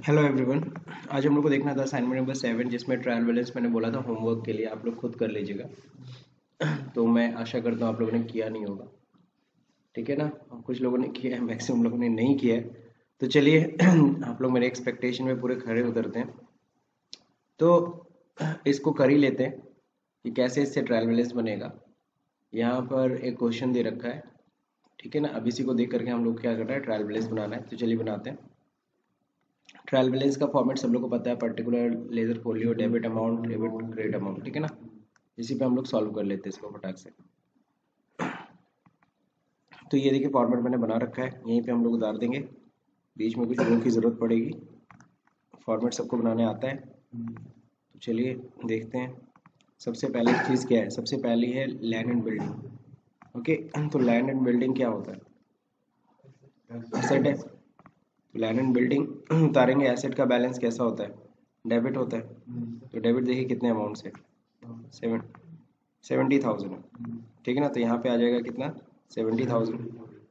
Hello everyone. आज हम लोग को देखना था असाइनमेंट नंबर 7 जिसमें ट्रायल बैलेंस मैंने बोला था होमवर्क के लिए आप लोग खुद कर लीजिएगा। तो मैं आशा करता हूँ आप लोगों ने किया नहीं होगा, ठीक है ना। कुछ लोगों ने किया है, मैक्सिमम लोगों ने नहीं किया है। तो चलिए आप लोग मेरे एक्सपेक्टेशन में पूरे खरे उतरते हैं। तो इसको कर ही लेते हैं कि कैसे इससे ट्रायल बैलेंस बनेगा। यहाँ पर एक क्वेश्चन दे रखा है, ठीक है ना। अब इसी को देख करके हम लोग क्या कर रहे हैं, ट्रायल बैलेंस बनाना है। तो चलिए बनाते हैं। ट्रायल बैलेंस का फॉर्मेट सब लोग को पता है, particular ledger folio, debit amount, debit credit amount, ठीक है ना। इसी पे हम लोग सॉल्व कर लेते हैं इसको फटाक से। तो ये देखिए फॉर्मेट मैंने बना रखा है, यहीं पे हम लोग उतार देंगे, बीच में कुछ रो की ज़रूरत पड़ेगी। फॉर्मेट सबको बनाने आता है, तो चलिए देखते हैं। सबसे पहली चीज़ क्या है, सबसे पहली है लैंड एंड बिल्डिंग। ओके, तो लैंड एंड बिल्डिंग क्या होता है, एसेट है। तो लैंड एंड बिल्डिंग उतारेंगे, एसेट का बैलेंस कैसा होता है, डेबिट होता है। तो डेबिट देखिए कितने अमाउंट से, 70,000 है, ठीक है ना। तो यहाँ पे आ जाएगा कितना, 70,000,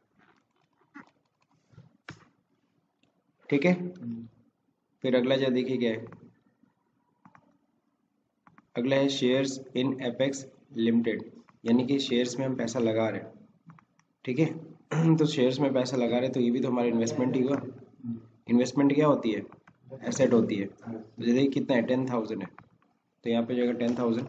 ठीक है। फिर अगला जो देखिए क्या है, अगला है शेयर्स इन एपेक्स लिमिटेड, यानी कि शेयर्स में हम पैसा लगा रहे हैं, ठीक है। तो शेयर्स में पैसा लगा रहे हैं, तो ये भी तो हमारा इन्वेस्टमेंट ही हुआ। इन्वेस्टमेंट क्या होती है, एसेट होती है। तो देखिए कितना है, 10,000 है, तो यहाँ पे जाएगा 10,000।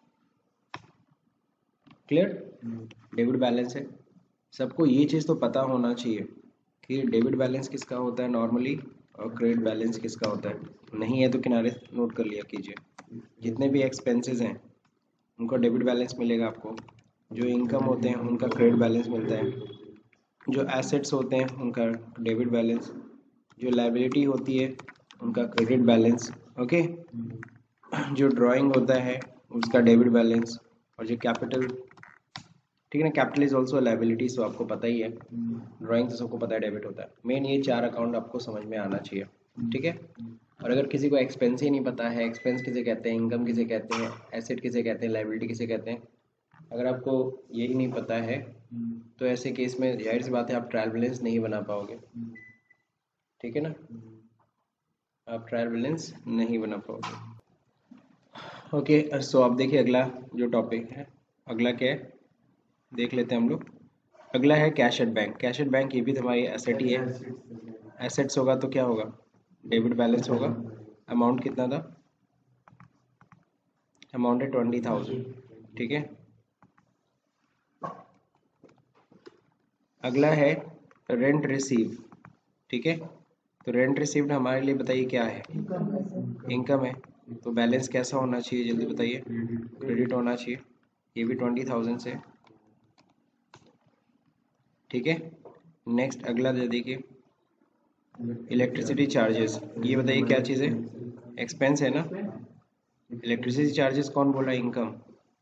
क्लियर, डेबिट बैलेंस है। सबको ये चीज़ तो पता होना चाहिए कि डेबिट बैलेंस किसका होता है नॉर्मली, और क्रेडिट बैलेंस किसका होता है। नहीं है तो किनारे नोट कर लिया कीजिए। जितने भी एक्सपेंसेस हैं उनका डेबिट बैलेंस मिलेगा आपको, जो इनकम होते हैं उनका क्रेडिट बैलेंस मिलता है, जो एसेट्स होते हैं उनका डेबिट बैलेंस, जो लाइबिलिटी होती है उनका क्रेडिट बैलेंस, ओके। जो ड्राइंग होता है उसका डेबिट बैलेंस, और जो कैपिटल, ठीक है ना, capital is also liability, so आपको पता ही है। ड्राइंग तो सबको पता है डेबिट होता है। मेन ये 4 अकाउंट आपको समझ में आना चाहिए, ठीक है। और अगर किसी को एक्सपेंस ही नहीं पता है, एक्सपेंस किसे कहते हैं, इनकम किसे कहते हैं, एसेट किसे कहते हैं, लाइबिलिटी किसे कहते हैं, अगर आपको यही नहीं पता है तो ऐसे केस में जाहिर सी बात है आप ट्रायल बैलेंस नहीं बना पाओगे, ठीक है ना। आप ट्रायल बैलेंस नहीं बना पाओगे। ओके, सो आप देखिए अगला जो टॉपिक है, अगला क्या है देख लेते हैं हम लोग। अगला है cash at bank. Cash at bank ये भी तो हमारी एसेट ही है। एसेट्स होगा तो क्या होगा, डेबिट बैलेंस होगा। अमाउंट कितना था, अमाउंट है 20,000, ठीक है। अगला है रेंट रिसीव, ठीक है। तो रेंट रिसीव्ड हमारे लिए बताइए क्या है, इनकम है। तो बैलेंस कैसा होना चाहिए जल्दी बताइए, क्रेडिट होना चाहिए। ये भी 20,000 से, ठीक है। नेक्स्ट अगला दे देखिए, इलेक्ट्रिसिटी चार्जेस, ये बताइए क्या चीज़ है, एक्सपेंस है ना। इलेक्ट्रिसिटी चार्जेस कौन बोला, इनकम,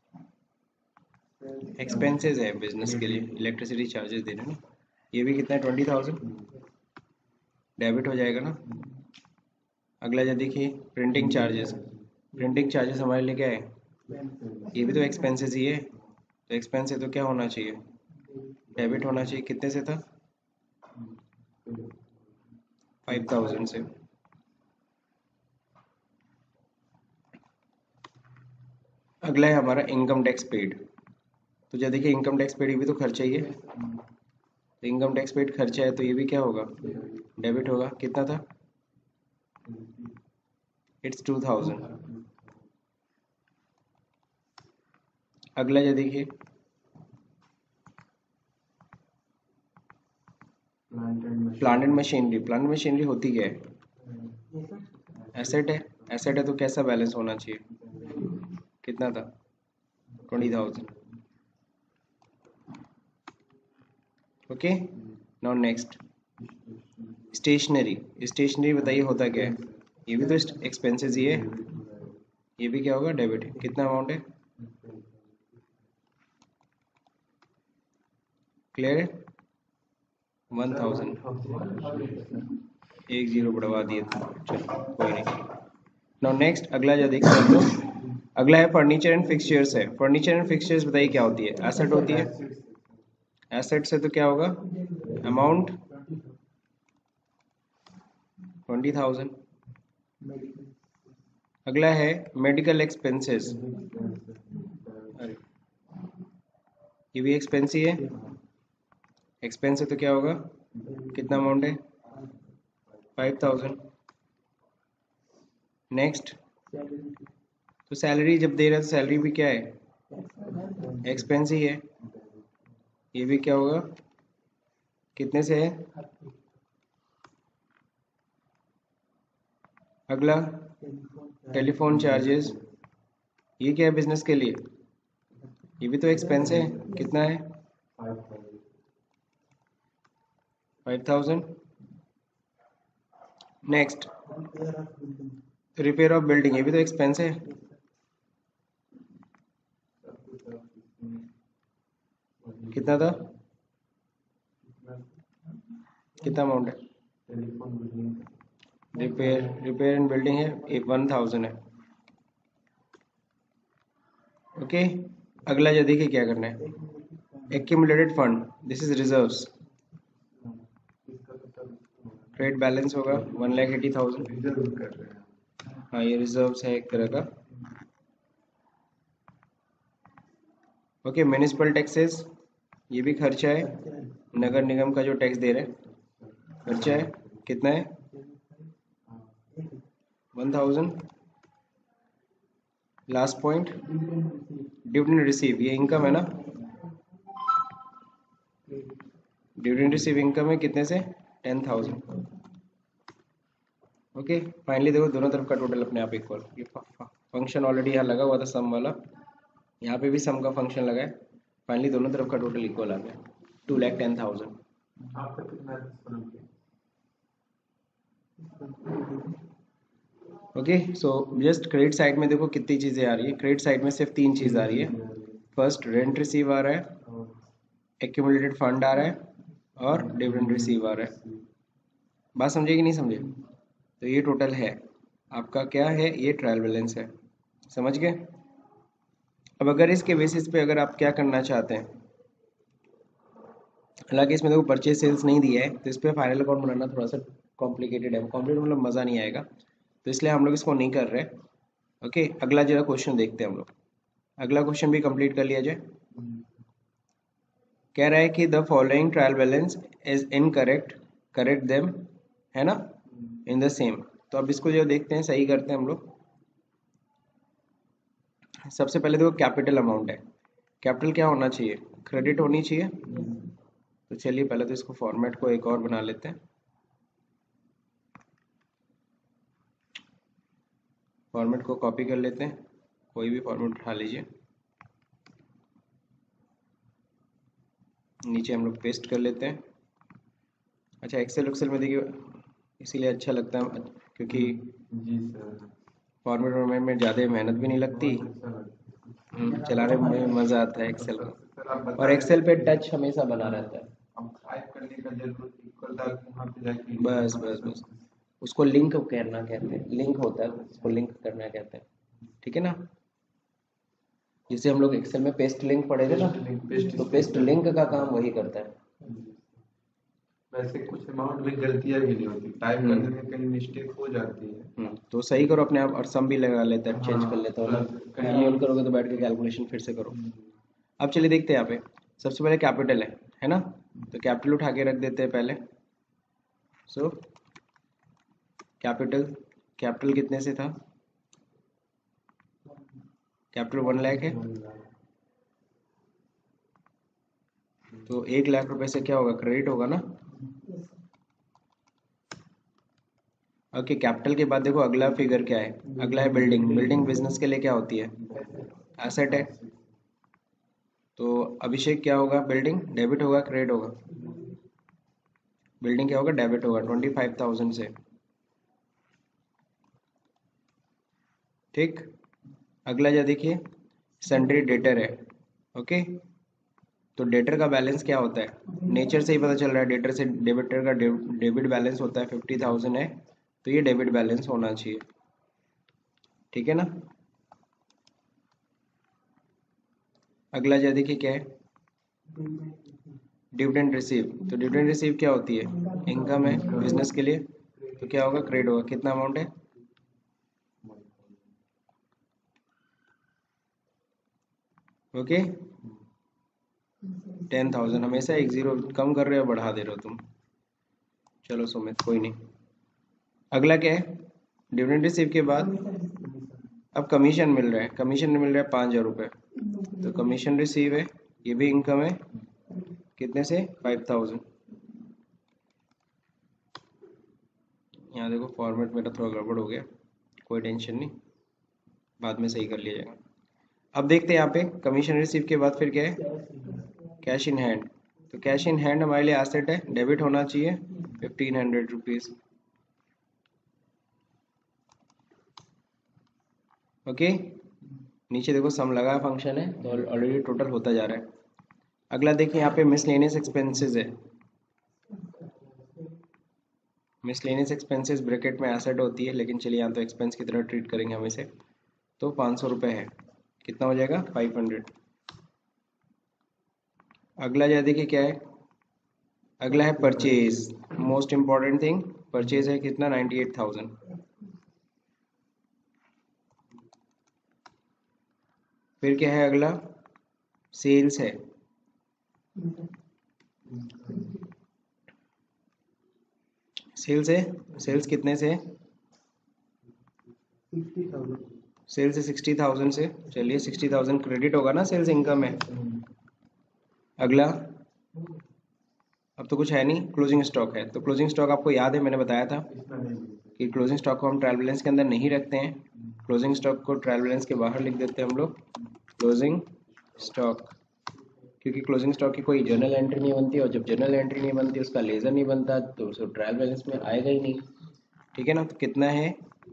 एक्सपेंसेस है बिजनेस के लिए, इलेक्ट्रिसिटी चार्जेस दे रहे हैं ना। ये भी कितना है, 20,000, डेबिट हो जाएगा ना। अगला जो देखिए प्रिंटिंग चार्जेस, प्रिंटिंग चार्जेस हमारे लिए क्या है, ये भी तो एक्सपेंसेस ही है। तो एक्सपेंस है तो क्या होना चाहिए, डेबिट होना चाहिए। कितने से था, 5,000 से। अगला है हमारा इनकम टैक्स पेड। तो जब देखिए इनकम टैक्स पेड ये भी तो खर्चा ही है। तो इनकम टैक्स पेड खर्चा है तो ये भी क्या होगा, डेबिट होगा। कितना था, इट्स 2,000। अगला जो देखिए plant and machinery. Plant and machinery होती क्या है, एसेट है। एसेट है तो कैसा बैलेंस होना चाहिए, कितना था, 20,000, okay. Now next stationery. Stationery बताइए होता क्या है, ये भी तो एक्सपेंसेस ही है। ये भी क्या होगा, डेबिट। कितना अमाउंट है, क्लियर है, 1,000। एक जीरो बढ़वा दिए थे, चलो कोई नहीं। नाउ नेक्स्ट अगला जो देखते हैं हम लोग, अगला है फर्नीचर एंड फिक्सचर्स है। फर्नीचर एंड फिक्सचर्स बताइए क्या होती है, एसेट होती है। एसेट से तो क्या होगा, अमाउंट 20,000, अगला है मेडिकल एक्सपेंसेस। अरे ये भी एक्सपेंस ही है, एक्सपेंस है तो क्या होगा, कितना अमाउंट है, 5000। नेक्स्ट, तो सैलरी जब दे रहा है तो सैलरी भी क्या है, एक्सपेंस ही है। ये भी क्या होगा, कितने से है। अगला टेलीफोन चार्जेस, ये क्या है बिजनेस के लिए, ये भी तो एक्सपेंस है, कितना है 5000। नेक्स्ट, रिपेयर ऑफ बिल्डिंग, ये भी तो एक्सपेंस है, कितना था, कितना अमाउंट है, रिपेयर इन बिल्डिंग है 1000 है। ओके, अगला जो देखिए क्या करना है, accumulated fund, this is reserves, trade balance होगा 1,80,000। हाँ ये रिजर्व्स है एक तरह का। ओके, म्यूनिसिपल टैक्सेस, ये भी खर्चा है, नगर निगम का जो टैक्स दे रहे हैं खर्चा है, कितना है 1000। लास्ट पॉइंट, डिविडेंड रिसीव, ये इनकम है ना, डिविडेंड रिसीव इनकम है कितने से, 10,000। ओके, फाइनली देखो दोनों तरफ का टोटल अपने आप इक्वल, ये फंक्शन ऑलरेडी यहाँ लगा हुआ था सम वाला, यहाँ पे भी सम का फंक्शन लगा है, फाइनली दोनों तरफ का टोटल इक्वल आ गया 2,10,000। Okay, so just credit side में देखो कितनी चीज़ें आ रही है, क्रेडिट साइड में सिर्फ 3 चीज़ आ रही है। फर्स्ट रेंट रिसीव आ रहा है, एक्यूमुलेटेड फंड आ रहा है और डिविडेंड रिसीव आ रहा है। बात समझे कि नहीं समझे, तो ये टोटल है आपका, क्या है ये ट्रायल बैलेंस है, समझ गए। अब अगर इसके बेसिस पे अगर आप क्या करना चाहते हैं, हालांकि इसमें देखो परचेज सेल्स नहीं दिया है तो इस पर फाइनल अकाउंट बनाना थोड़ा सा कॉम्प्लिकेटेड है, कॉम्प्लिकेटेड मतलब मज़ा नहीं आएगा, तो इसलिए हम लोग इसको नहीं कर रहे। ओके, अगला जरा क्वेश्चन देखते हैं हम लोग, अगला क्वेश्चन भी कंप्लीट कर लिया जाए। कह रहा है कि the following trial balance is incorrect, correct them, है ना, इन द सेम। तो अब इसको जो देखते हैं सही करते हैं हम लोग। सबसे पहले देखो कैपिटल अमाउंट है, कैपिटल क्या होना चाहिए, क्रेडिट होनी चाहिए। तो चलिए पहले तो इसको फॉर्मेट को एक और बना लेते हैं, फॉर्मेट को कॉपी कर लेते हैं, कोई भी फॉर्मेट उठा लीजिए, नीचे हम लोग पेस्ट कर लेते हैं। अच्छा एक्सेल में देखिए इसीलिए अच्छा लगता है क्योंकि फॉर्मेट में ज़्यादा मेहनत भी नहीं लगती, चलाने में मज़ा आता है एक्सेल का, और एक्सेल पे टच हमेशा बना रहता है। बस बस बस, उसको लिंक करना कहते हैं, लिंक होता है उसको लिंक करना कहते हैं, ठीक है ना। जिसे हम लोग एक्सेल में पेस्ट लिंक पढ़े थे ना, तो पेस्ट लिंक का काम वही करता है। वैसे कुछ अमाउंट में गलतियां भी नहीं होती, टाइप करने में कहीं मिस्टेक हो जाती है, तो सही करो अपने आप, और सम भी लगा लेते हैं, चेंज कर लेते हो ना, कंट्रोल करोगे तो बैठ के कैलकुलेशन फिर से करो। अब चलिए देखते हैं यहाँ पे, सबसे पहले कैपिटल है ना, तो कैपिटल उठा के रख देते हैं पहले। सो कैपिटल, कैपिटल कितने से था, कैपिटल 1 लाख है, तो 1 लाख रुपए से क्या होगा, क्रेडिट होगा ना। ओके, कैपिटल के बाद देखो अगला फिगर क्या है, अगला है बिल्डिंग, बिल्डिंग बिजनेस के लिए क्या होती है, एसेट है। तो अभिषेक क्या होगा, बिल्डिंग डेबिट होगा क्रेडिट होगा, बिल्डिंग क्या होगा, डेबिट होगा 25,000 से, ठीक। अगला जो देखिए सन्ड्री डेटर है। ओके, तो डेटर का बैलेंस क्या होता है, नेचर से ही पता चल रहा है, डेटर से डेबिटर का डेबिट बैलेंस होता है 50,000 है, तो ये डेबिट बैलेंस होना चाहिए, ठीक है ना। अगला जो देखिए क्या है, डिविडेंड रिसीव, तो डिविडेंड रिसीव क्या होती है, इनकम है बिजनेस के लिए, तो क्या होगा, क्रेडिट होगा, कितना अमाउंट है ओके 10,000 हमेशा एक जीरो कम कर रहे हो बढ़ा दे रहे हो तुम। चलो सुमित कोई नहीं। अगला क्या है डिविडेंड रिसीव के बाद अब कमीशन मिल रहा है, कमीशन मिल रहा है 5,000 रुपये, तो कमीशन रिसीव है, ये भी इनकम है, कितने से 5,000। यहाँ देखो फॉर्मेट मेरा थोड़ा गड़बड़ हो गया, कोई टेंशन नहीं, बाद में सही कर लिया जाएगा। अब देखते हैं यहाँ पे कमीशन रिसीव के बाद फिर क्या है कैश इन हैंड। तो कैश इन हैंड हमारे लिए एसेट है, डेबिट होना चाहिए 1,500 रुपीज़। ओके नीचे देखो सम लगा फंक्शन है तो ऑलरेडी टोटल होता जा रहा है। अगला देखिए यहाँ पे मिसलेनियस एक्सपेंसेस है, मिसलेनियस एक्सपेंसेस ब्रैकेट में एसेट होती है, लेकिन चलिए यहाँ तो एक्सपेंस की तरह ट्रीट करेंगे हम इसे। तो 500 रुपये है, कितना हो जाएगा 500। अगला जो देखिए क्या है, अगला है purchase, most important thing purchase है, कितना 98,000। फिर क्या है अगला सेल्स है, सेल्स है, सेल्स कितने से, सेल्स से 60,000 से, चलिए 60,000 क्रेडिट होगा ना सेल्स इनकम है। अगला अब तो कुछ है नहीं, क्लोजिंग स्टॉक है, तो क्लोजिंग स्टॉक आपको याद है मैंने बताया था कि क्लोजिंग स्टॉक को हम ट्रायल बैलेंस के अंदर नहीं रखते हैं, क्लोजिंग स्टॉक को ट्रायल बैलेंस के बाहर लिख देते हैं हम लोग क्लोजिंग स्टॉक, क्योंकि क्लोजिंग स्टॉक की कोई जर्नल एंट्री नहीं बनती, और जब जर्नल एंट्री नहीं बनती उसका लेजर नहीं बनता तो उसको ट्रायल बैलेंस में आएगा ही नहीं, ठीक है ना। तो कितना है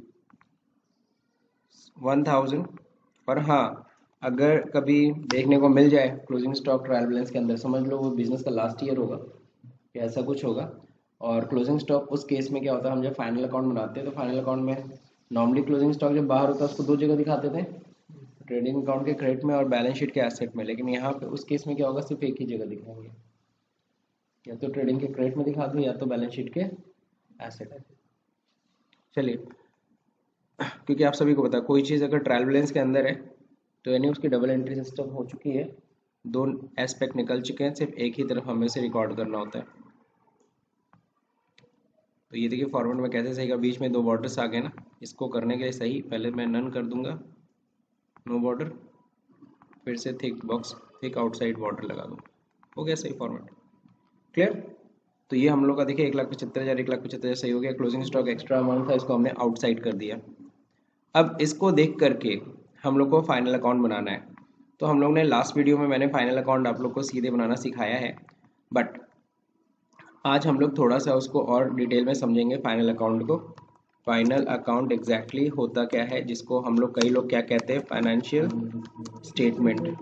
1,000। और हाँ अगर कभी देखने को मिल जाए क्लोजिंग स्टॉक ट्रायल बैलेंस के अंदर, समझ लो वो बिजनेस का लास्ट ईयर होगा या ऐसा कुछ होगा, और क्लोजिंग स्टॉक उस केस में क्या होता है, हम जब फाइनल अकाउंट बनाते हैं तो फाइनल अकाउंट में नॉर्मली क्लोजिंग स्टॉक जब बाहर होता है उसको दो जगह दिखाते थे, ट्रेडिंग अकाउंट के क्रेडिट में और बैलेंस शीट के एसेट में, लेकिन यहाँ पे उस केस में क्या होगा सिर्फ एक ही जगह दिखाएंगे, या तो ट्रेडिंग के क्रेडिट में दिखा दूँ या तो बैलेंस शीट के एसेट। चलिए क्योंकि आप सभी को पता है कोई चीज़ अगर ट्रायल बैलेंस के अंदर है तो यानी उसकी डबल एंट्री सिस्टम हो चुकी है, दो एस्पेक्ट निकल चुके हैं, सिर्फ एक ही तरफ हमें से रिकॉर्ड करना होता है। तो ये देखिए फॉर्मेट में कैसे सही का, बीच में दो बॉर्डर्स आ गए ना, इसको करने के लिए सही पहले मैं नन कर दूंगा, नो बॉर्डर, फिर से thick box thick outside border लगा दूँ, हो गया सही फॉर्मेट, क्लियर। तो ये हम लोग का देखिए 1,75,000 1,75,000 सही हो गया, क्लोजिंग स्टॉक एक्स्ट्रा अमाउंट था इसको हमने आउटसाइड कर दिया। अब इसको देख करके हम लोग को फाइनल अकाउंट बनाना है, तो हम लोग ने लास्ट वीडियो में मैंने फाइनल अकाउंट आप लोग को सीधे बनाना सिखाया है, बट आज हम लोग थोड़ा सा उसको और डिटेल में समझेंगे फाइनल अकाउंट को। फाइनल अकाउंट एग्जैक्टली होता क्या है, जिसको हम लोग कई लोग क्या कहते हैं फाइनेंशियल स्टेटमेंट,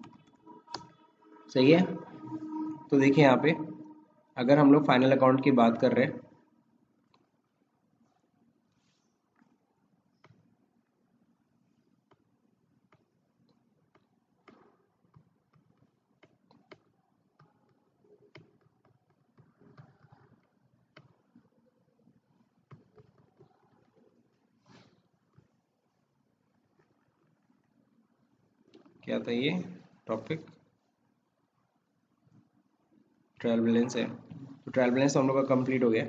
सही है। तो देखिए यहाँ पे अगर हम लोग फाइनल अकाउंट की बात कर रहे हैं, क्या था ये टॉपिक, ट्रायल बैलेंस है, तो ट्रायल बैलेंस हम लोग का कंप्लीट हो गया।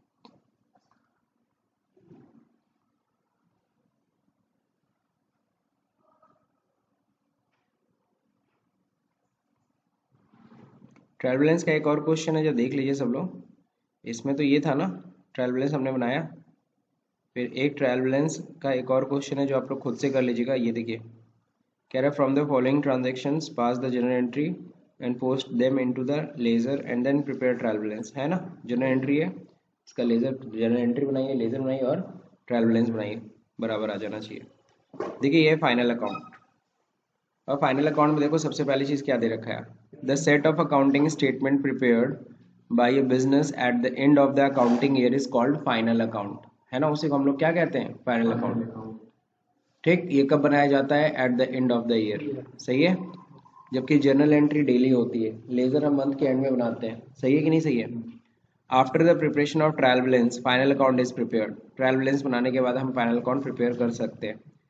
ट्रायल बैलेंस का एक और क्वेश्चन है जो देख लीजिए सब लोग, इसमें तो ये था ना ट्रायल बैलेंस हमने बनाया, फिर एक ट्रायल बैलेंस का एक और क्वेश्चन है जो आप लोग खुद से कर लीजिएगा। ये देखिए कह रहा है from the following transactions pass the journal entry and post them into the ledger and then prepare trial balance, है ना। जनरल एंट्री है, इसका लेजर जनरल एंट्री बनाइए, लेजर बनाइए और ट्रायल बैलेंस बनाइए, बराबर आ जाना चाहिए। देखिए ये फाइनल अकाउंट, और फाइनल अकाउंट में देखो सबसे पहली चीज़ क्या दे रखा है, the set of accounting statement prepared by a business at the end of the accounting year is called final account, है ना, उसी को हम लोग क्या कहते हैं फाइनल अकाउंट। ठीक, ये कब बनाया जाता है at the end of the year, सही है, जबकि जर्नल एंट्री डेली होती है, लेजर हम मंथ के एंड में बनाते हैं, सही है कि नहीं सही है। After the preparation of trial balance final account is prepared, trial balance बनाने के बाद हम फाइनल अकाउंट प्रिपेयर कर सकते हैं।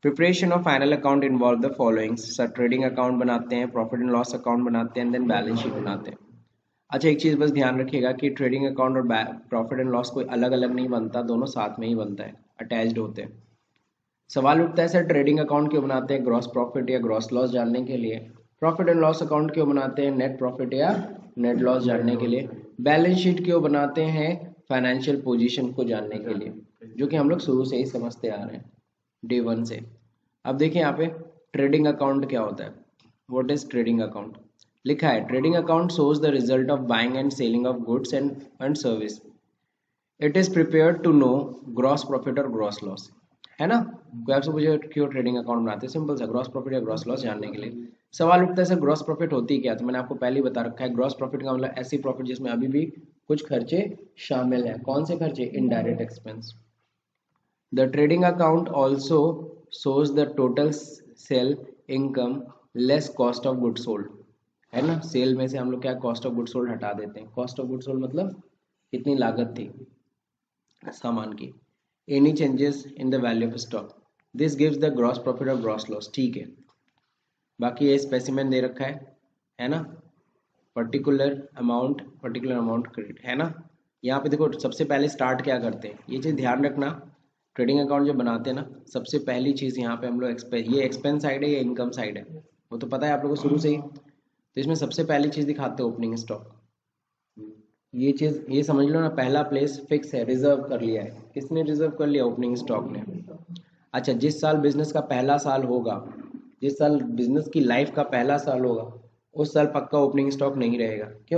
Preparation of final account involve the followings. Sir trading account बनाते हैं, प्रॉफिट एंड लॉस अकाउंट बनाते हैं, देन बैलेंस शीट बनाते हैं। अच्छा एक चीज़ बस ध्यान रखिएगा कि ट्रेडिंग अकाउंट और प्रॉफिट एंड लॉस कोई अलग अलग नहीं बनता, दोनों साथ में ही बनता है, अटैच्ड होते हैं। सवाल उठता है सर ट्रेडिंग अकाउंट क्यों बनाते हैं, ग्रॉस प्रॉफिट या ग्रॉस लॉस जानने के लिए। प्रॉफिट एंड लॉस अकाउंट क्यों बनाते हैं, नेट प्रॉफिट या नेट लॉस जानने के लिए। बैलेंस शीट क्यों बनाते हैं, फाइनेंशियल पोजीशन को जानने के लिए, जो कि हम लोग शुरू से ही समझते आ रहे हैं, डे वन से। अब देखिए यहाँ पे ट्रेडिंग अकाउंट क्या होता है, व्हाट इज ट्रेडिंग अकाउंट। लिखा है trading account shows the result of buying and selling of goods and service. It is prepared to know gross profit और ग्रॉस लॉस, है ना। कोई आपसे पूछे क्यों ट्रेडिंग अकाउंट बनाते हैं, सिंपल सा ग्रॉस प्रॉफिट या ग्रॉस लॉस जानने के लिए। सवाल उठता है सर ग्रॉस प्रॉफिट होती क्या, तो मैंने आपको पहले ही बता रखा है, ग्रॉस प्रॉफिट का मतलब ऐसी प्रॉफिट जिसमें अभी भी कुछ खर्चे शामिल हैं। कौन से खर्चे, indirect expense. The trading account also shows the total sale income less cost of good sold, है ना। सेल में से हम लोग क्या कॉस्ट ऑफ गुड सोल्ड हटा देते हैं। कॉस्ट ऑफ गुड सोल्ड मतलब कितनी लागत थी सामान की। Any changes in the value of stock, this gives the gross profit और ग्रॉस लॉस, ठीक है। बाकी ये स्पेसिमेन दे रखा है ना, पर्टिकुलर अमाउंट क्रेडिट, है ना। यहाँ पे देखो सबसे पहले स्टार्ट क्या करते हैं, ये चीज़ ध्यान रखना। ट्रेडिंग अकाउंट जब बनाते हैं ना, सबसे पहली चीज़ यहाँ पे हम लोग ये एक्सपेंस साइड है, ये इनकम साइड है, वो तो पता है आप लोगों को शुरू से ही। तो इसमें सबसे पहली चीज़ दिखाते हैं ओपनिंग स्टॉक। ये चीज़ ये समझ लो ना, पहला प्लेस फिक्स है, रिजर्व कर लिया है। किसने रिजर्व कर लिया, ओपनिंग स्टॉक ने। अच्छा जिस साल बिजनेस का पहला साल होगा, जिस साल बिजनेस की लाइफ का पहला साल होगा, उस साल पक्का ओपनिंग स्टॉक नहीं रहेगा। क्यों,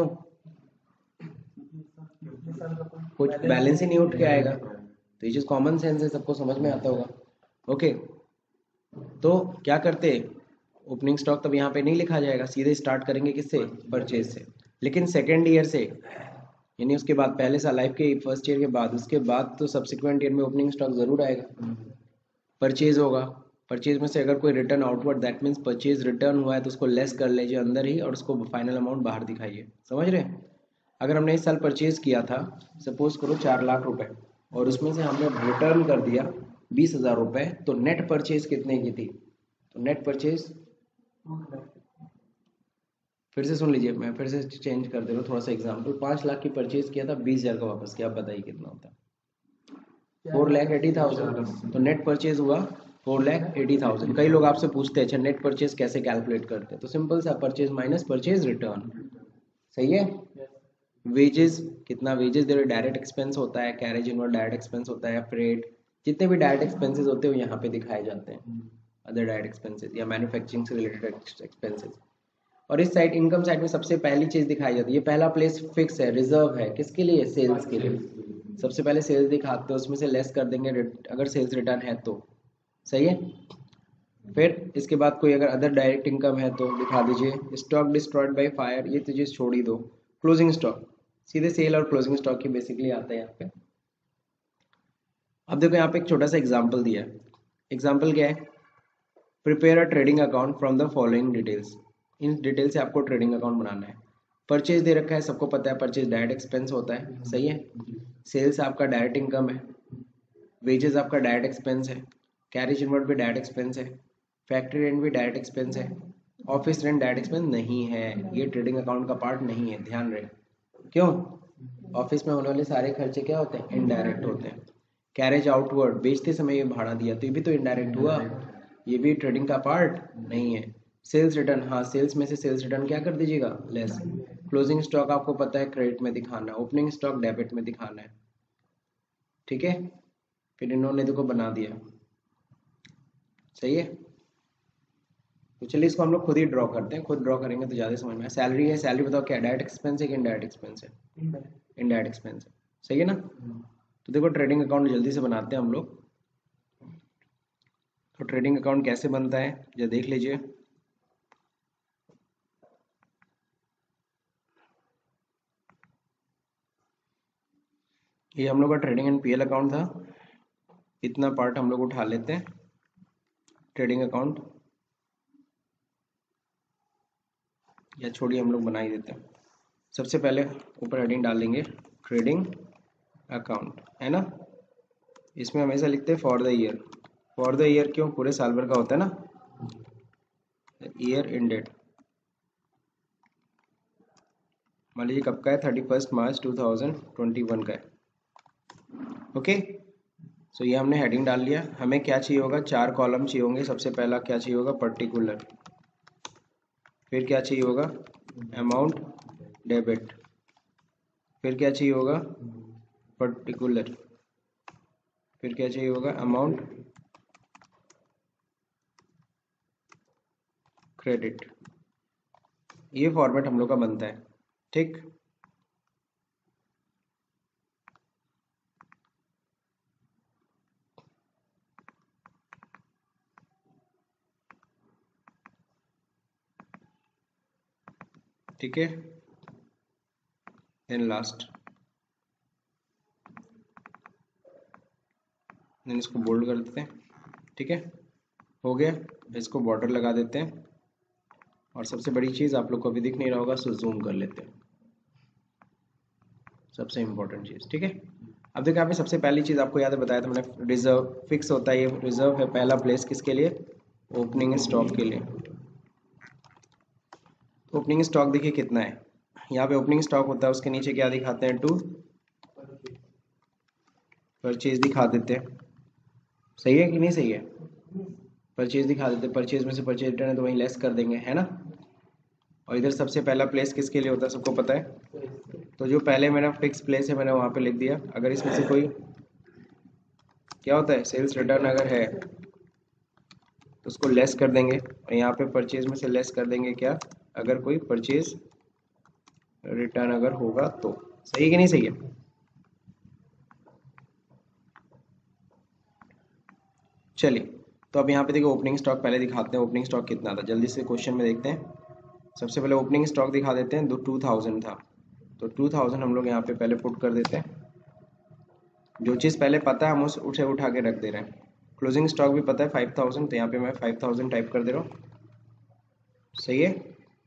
कुछ बैलेंस ही नहीं उठ के आएगा। तो ये चीज़ कॉमन सेंस है, सबको समझ में आता होगा। ओके, तो क्या करते, ओपनिंग स्टॉक तब यहाँ पे नहीं लिखा जाएगा, सीधे स्टार्ट करेंगे किससे, परचेज से। लेकिन सेकेंड ईयर से, यानी उसके बाद पहले साल लाइफ के फर्स्ट ईयर के बाद, उसके बाद तो सब्सिक्वेंट ईयर में ओपनिंग स्टॉक जरूर आएगा। परचेज होगा, परचेज में से अगर कोई return outward, that means purchase return हुआ है, तो उसको लेस कर लीजिए अंदर ही और उसको फाइनल अमाउंट बाहर दिखाइए। समझ रहे हैं। अगर हमने इस साल परचेज किया था, सपोज करो 4 लाख रुपए, और उसमें से हमने रिटर्न कर दिया 20,000 रुपए, तो नेट परचेज कितने की थी, तो नेट परचेज, फिर से सुन लीजिए, मैं फिर से चेंज कर दे रहा हूँ थोड़ा सा एग्जाम्पल। 5 लाख की परचेज किया था, 20,000 का वापस किया, आप बताइए कितना होता है, 4,80,000। तो नेट परचेज हुआ 4,80,000। कई लोग आपसे पूछते हैं अच्छा नेट परचेज कैसे कैलकुलेट करते हैं, तो सिंपल सा परचेज माइनस परचेज रिटर्न, सही है। वेजेस, कितना वेजेस दे रहे, डायरेक्ट एक्सपेंस होता है, कैरेज इनवर्ड डायरेक्ट एक्सपेंस होता है, फ्रेट, जितने भी डायरेक्ट एक्सपेंसेस होते हैं वो यहाँ पे दिखाए जाते हैं, अदर डायरेक्ट एक्सपेंसेस या मैन्युफैक्चरिंग से रिलेटेड एक्सपेंसेस। और इस साइड इनकम साइड में सबसे पहली चीज दिखाई जाती है, ये पहला प्लेस फिक्स है, रिजर्व है, किसके लिए, सेल्स के लिए। सबसे पहले सेल्स दिखाते हैं, उसमें से लेस कर देंगे अगर सेल्स रिटर्न है तो, सही है। फिर इसके बाद कोई अगर अदर डायरेक्ट इनकम है तो दिखा दीजिए। स्टॉक डिस्ट्रॉयड बाय फायर, ये तो चीज छोड़ ही दो। क्लोजिंग स्टॉक, सीधे सेल और क्लोजिंग स्टॉक ही बेसिकली आता है यहाँ पे। अब देखो यहाँ पे एक छोटा सा एग्जांपल दिया है। एग्जांपल क्या है, prepare a trading account from the following details. इन डिटेल से आपको ट्रेडिंग अकाउंट बनाना है। परचेज दे रखा है, सबको पता है परचेज डायरेक्ट एक्सपेंस होता है, सही है। सेल्स आपका डायरेक्ट इनकम है, वेजेस आपका डायरेक्ट एक्सपेंस है, कैरेज इनवर्ड भी डायरेक्ट एक्सपेंस है, फैक्ट्री रेंट भी डायरेक्ट एक्सपेंस है, ऑफिस रेंट डायरेक्ट एक्सपेंस नहीं है, ये ट्रेडिंग अकाउंट का पार्ट नहीं है, ध्यान रहे। क्यों, ऑफिस में होने वाले सारे खर्चे क्या होते हैं, इनडायरेक्ट होते हैं। कैरेज आउटवर्ड, बेचते समय ये भाड़ा दिया तो ये भी तो इनडायरेक्ट हुआ, ये भी ट्रेडिंग का पार्ट नहीं है। सेल्स रिटर्न, हाँ सेल्स में से सेल्स रिटर्न क्या कर दीजिएगा, लेस। क्लोजिंग स्टॉक आपको पता है क्रेडिट में दिखाना है, ओपनिंग स्टॉक डेबिट में दिखाना है, ठीक है। फिर इन्होंने देखो बना दिया, सही है। तो चलिए इसको हम लोग खुद ही ड्रॉ करते हैं, खुद ड्रॉ करेंगे तो ज़्यादा समझ में आए। सैलरी है, सैलरी बताओ क्या डायरेक्ट एक्सपेंस है कि इनडायरेक्ट एक्सपेंस है, इनडायरेक्ट एक्सपेंस है, सही है ना। तो देखो ट्रेडिंग अकाउंट जल्दी से बनाते हैं हम लोग। तो ट्रेडिंग अकाउंट कैसे बनता है ये देख लीजिए। ये हम लोग का ट्रेडिंग एंड पीएल अकाउंट था, इतना पार्ट हम लोग उठा लेते हैं। ट्रेडिंग अकाउंट या छोड़िए हम लोग बना ही देते हैं। सबसे पहले ऊपर हेडिंग डाल देंगे ट्रेडिंग अकाउंट, है ना। इसमें हमेशा लिखते हैं for the year, for the year क्यों, पूरे साल भर का होता है ना। ईयर एंडेड मान लीजिए कब का है, 31 मार्च 2021 का है। ओके, सो ये हमने हेडिंग डाल लिया। हमें क्या चाहिए होगा, 4 कॉलम चाहिए होंगे। सबसे पहला क्या चाहिए होगा, पर्टिकुलर। फिर क्या चाहिए होगा, अमाउंट डेबिट। फिर क्या चाहिए होगा, पर्टिकुलर। फिर क्या चाहिए होगा, अमाउंट क्रेडिट। ये फॉर्मेट हम लोग का बनता है, ठीक। ठीक है, देन लास्ट, देन इसको बोल्ड कर देते हैं। ठीक है, हो गया। इसको बॉर्डर लगा देते हैं। और सबसे बड़ी चीज़ आप लोग को अभी दिख नहीं रहा होगा, सो जूम कर लेते हैं, सबसे इम्पोर्टेंट चीज़। ठीक है, अब देखिए यहाँ पे सबसे पहली चीज़ आपको याद है, बताया था मैंने, रिजर्व फिक्स होता है। ये रिजर्व है पहला प्लेस किसके लिए, ओपनिंग स्टॉक के लिए। ओपनिंग स्टॉक देखिए कितना है, यहाँ पे ओपनिंग स्टॉक होता है, उसके नीचे क्या दिखाते हैं, टू परचेज दिखा देते हैं। सही है कि नहीं सही है, परचेज दिखा देते हैं। परचेज में से परचेज रिटर्न है तो वहीं लेस कर देंगे, है ना। और इधर सबसे पहला प्लेस किसके लिए होता है, सबको पता है। तो जो पहले मेरा फिक्स प्लेस है मैंने वहाँ पे लिख दिया। अगर इसमें से कोई क्या होता है, सेल्स रिटर्न अगर है तो उसको लेस कर देंगे। और यहाँ पे परचेज में से लेस कर देंगे क्या, अगर कोई परचेज रिटर्न अगर होगा तो। सही है कि नहीं सही है। चलिए, तो अब यहाँ पे देखिए ओपनिंग स्टॉक पहले दिखाते हैं, ओपनिंग स्टॉक कितना था, जल्दी से क्वेश्चन में देखते हैं। सबसे पहले ओपनिंग स्टॉक दिखा देते हैं, 2000 था। तो 2000 हम लोग यहाँ पे पहले पुट कर देते हैं। जो चीज़ पहले पता है हम उसे उठा के रख दे रहे हैं। क्लोजिंग स्टॉक भी पता है 5000, तो यहाँ पे मैं 5000 टाइप कर दे रहा हूँ। सही है।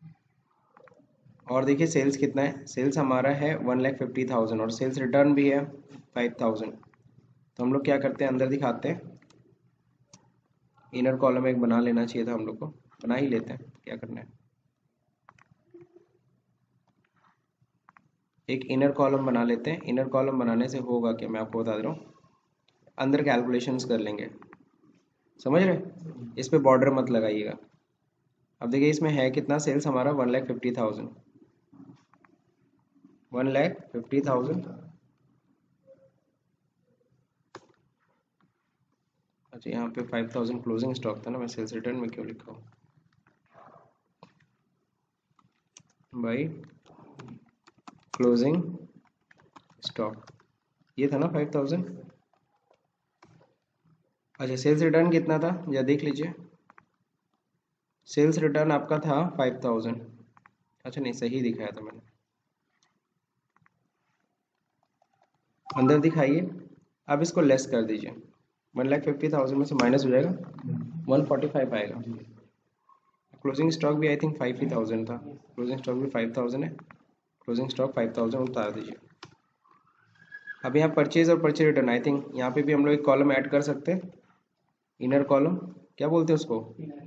और देखिए सेल्स कितना है, सेल्स हमारा है 1,50,000 और सेल्स रिटर्न भी है 5000। तो हम लोग क्या करते हैं, अंदर दिखाते हैं। इनर कॉलम एक बना लेना चाहिए था हम लोग को, बना ही लेते हैं, क्या करना है। एक इनर कॉलम बना लेते हैं। इनर कॉलम बनाने से होगा कि मैं आपको बता दे रहा हूँ, अंदर कैलकुलेशंस कर लेंगे। समझ रहे, इस पे बॉर्डर मत लगाइएगा। अब देखिए इसमें है कितना, सेल्स हमारा 1,50,000, 1,50,000। अच्छा, यहाँ पे 5000 क्लोजिंग स्टॉक था ना, मैं सेल्स रिटर्न में क्यों लिखा हूँ भाई, क्लोजिंग स्टॉक ये था ना 5000। अच्छा, सेल्स रिटर्न कितना था या देख लीजिए, सेल्स रिटर्न आपका था 5000। अच्छा नहीं, सही दिखाया था मैंने, अंदर दिखाइए। अब इसको लेस कर दीजिए, 1,50,000 में से माइनस हो जाएगा, 145 आएगा। क्लोजिंग स्टॉक भी आई थिंक 5,000 था, क्लोजिंग स्टॉक भी 5000 है। क्लोजिंग स्टॉक 5000 उतार दीजिए। अब यहाँ परचेज और परचेज रिटर्न, आई थिंक यहाँ पे भी हम लोग एक कॉलम ऐड कर सकते हैं, इनर कॉलम, क्या बोलते हैं उसको।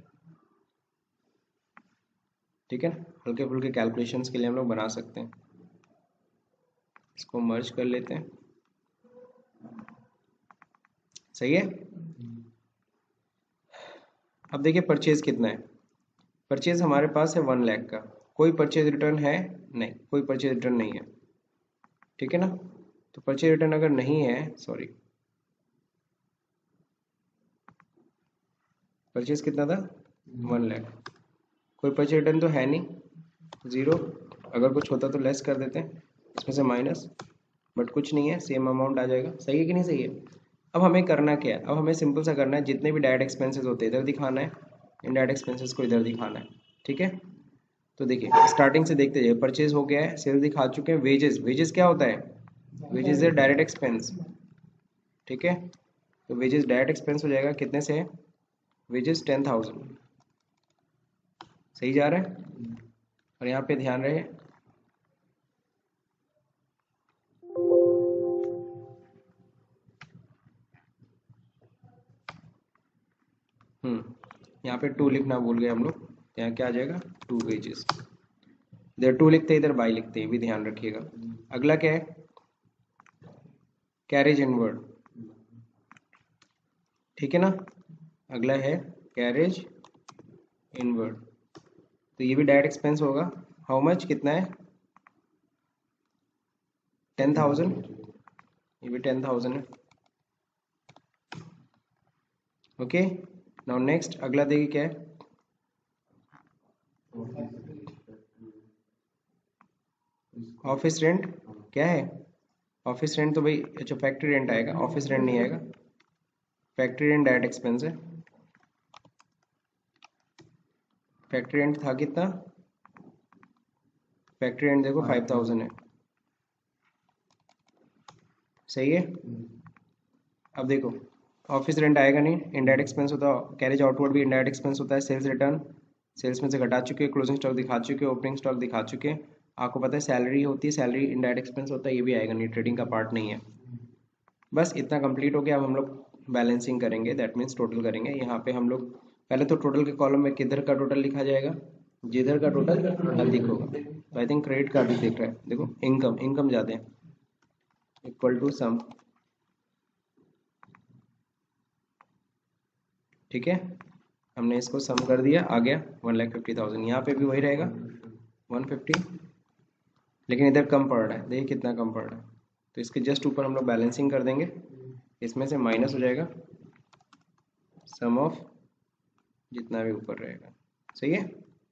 ठीक है, हल्के फुल्के कैलकुलेशंस के लिए हम लोग बना सकते हैं। इसको मर्ज कर लेते हैं। सही है। अब देखिए परचेज कितना है, परचेज हमारे पास है 1 लाख का। कोई परचेज रिटर्न है नहीं, कोई परचेज रिटर्न नहीं है। ठीक है ना, तो परचेज रिटर्न अगर नहीं है, सॉरी, परचेज कितना था 1 लाख, कोई परचेज रिटर्न तो है नहीं, जीरो। अगर कुछ होता तो लेस कर देते हैं, इसमें से माइनस, बट कुछ नहीं है, सेम अमाउंट आ जाएगा। सही है कि नहीं सही है। अब हमें करना क्या है, अब हमें सिंपल सा करना है, जितने भी डायरेक्ट एक्सपेंसेस होते हैं इधर दिखाना है, इनडायरेक्ट एक्सपेंसेस को इधर दिखाना है। ठीक है, तो देखिए स्टार्टिंग से देखते जाइए, परचेज हो गया है, सेल दिखा चुके हैं। वेजेस, वेजेस क्या होता है, वेजेस है डायरेक्ट एक्सपेंस। ठीक है, तो वेजेस डायरेक्ट एक्सपेंस हो जाएगा, कितने से है, वेजेस 10,000। सही जा रहा है। और यहाँ पे ध्यान रहे, यहाँ पे 2 लिखना भूल गए हम लोग, यहाँ क्या आ जाएगा 2 वेजेस, इधर 2 लिखते हैं इधर बाई लिखते हैं, ये भी ध्यान रखिएगा। अगला क्या है, कैरेज इनवर्ड, ठीक है ना, अगला है कैरेज इनवर्ड, तो ये भी डायरेक्ट एक्सपेंस होगा। हाउ मच, कितना है 10,000, ये भी 10,000 है। ओके, नाउ नेक्स्ट अगला देखिए क्या है, ऑफिस रेंट। क्या है ऑफिस रेंट, तो भाई अच्छा फैक्ट्री रेंट आएगा, ऑफिस रेंट नहीं आएगा, फैक्ट्री रेंट डायरेक्ट एक्सपेंस है। फैक्ट्री रेंट था कितना, फैक्ट्री रेंट देखो 5,000 है, सही है। अब देखो ऑफिस रेंट आएगा नहीं, इनडायरेक्ट एक्सपेंस होता है, कैरेज आउटवर्ड भी इनडायरेक्ट एक्सपेंस होता है। सेल्स रिटर्न, सेल्स में से घटा चुके, क्लोजिंग स्टॉक दिखा चुके, ओपनिंग स्टॉक दिखा चुके, आपको पता है सैलरी होती है, सैलरी इनडायरेक्ट एक्सपेंस होता है, ये भी आएगा नहीं, ट्रेडिंग का पार्ट नहीं है। बस इतना कंप्लीट हो गया। अब हम लोग बैलेंसिंग करेंगे, दैट मीन्स टोटल करेंगे। यहाँ पे हम लोग पहले तो टोटल के कॉलम में किधर का टोटल लिखा जाएगा, जिधर का टोटल अधिक होगा, तो आई थिंक क्रेडिट कार्ड भी दिख रहा है, देखो इनकम, इनकम ज़्यादा है, इक्वल टू सम, ठीक है, हमने इसको सम कर दिया, आ गया 1,50,000। यहाँ पे भी वही रहेगा 150, लेकिन इधर कम पड़ रहा है, देखिए कितना कम पड़ रहा है, तो इसके जस्ट ऊपर हम लोग बैलेंसिंग कर देंगे, इसमें से माइनस हो जाएगा सम ऑफ जितना भी ऊपर रहेगा, सही है